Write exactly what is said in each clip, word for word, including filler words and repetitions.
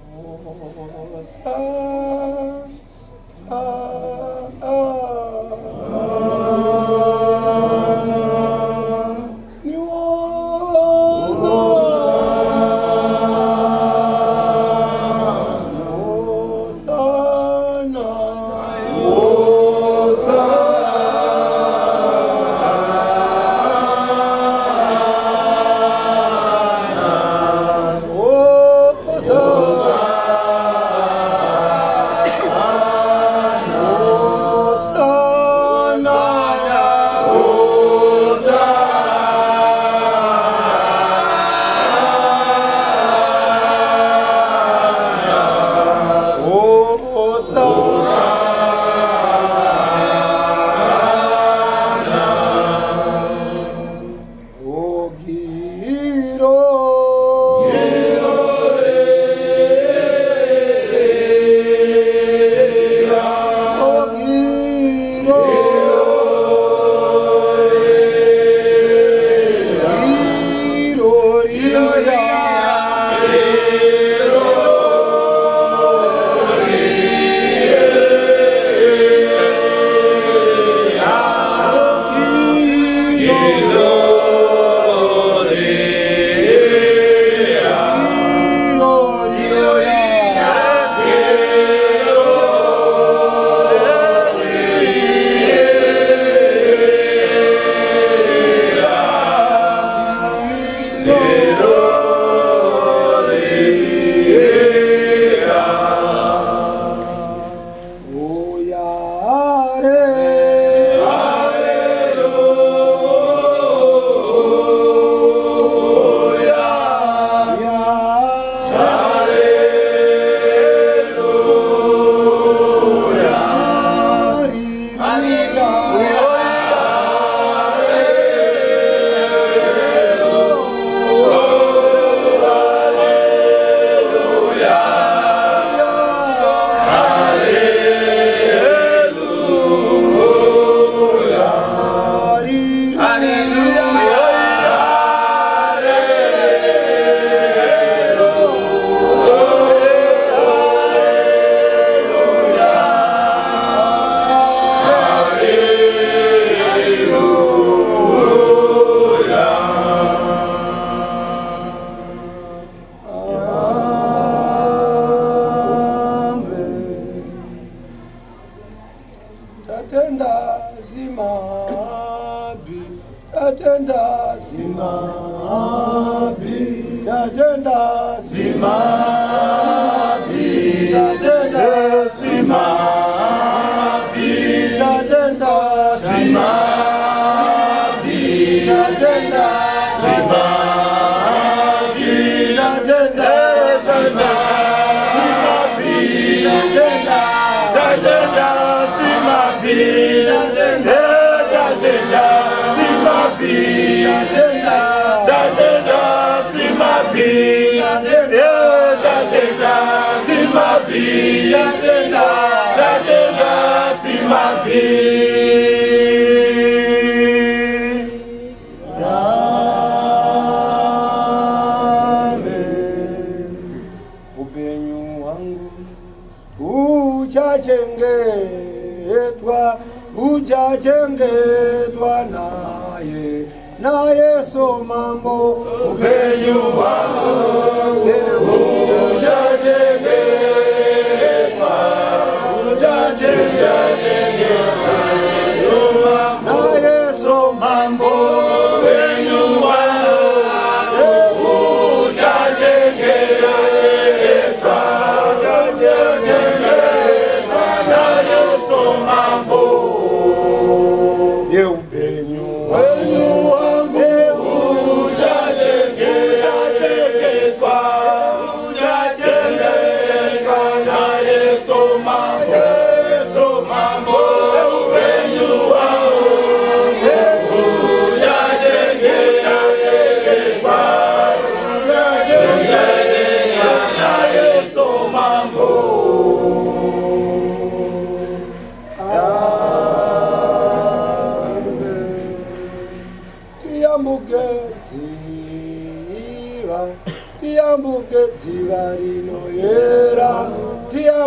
Tiambuke ziva rino ye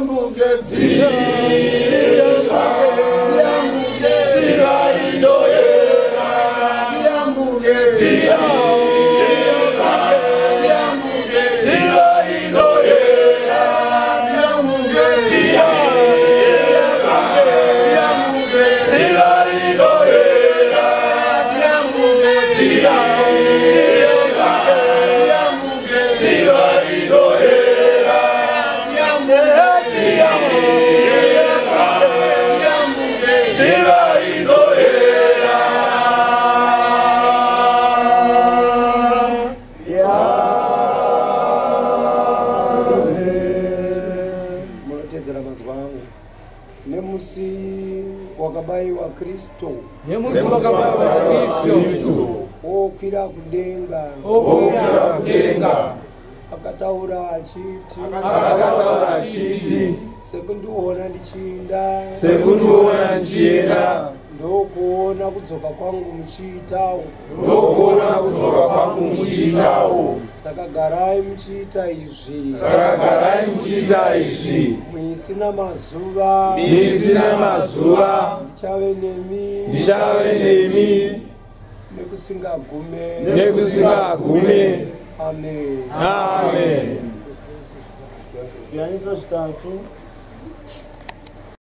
Tiyambuke, tiyambuke, tiyambuke, ziva indoyera. Tiyambuke, tiyambuke, ziva indoyera. Tiyambuke, tiyambuke, ziva indoyera. Tiyambuke, tiyambuke, ziva indoyera. Nemusi wakabai wa Kristo. Nemusi wakabai wa Kristo. Okwira kudenga. Okwira kudenga. Akataura achiti. Akataura achiti. Sekunduona ndichinda. Sekunduona ndichinda. Ndokuona kudzoka kwangu muchiitawo. Ndokuona kudzoka kwangu muchiitawo. Saka garai muchiita izvi. Saka garai muchiita izvi. Muisina mazuva. Muisina mazuva. Ndichave nemi. Ndichave nemi. Nekusingagume. Nekusingagume. Amen. Amen. Yanisa chitatu.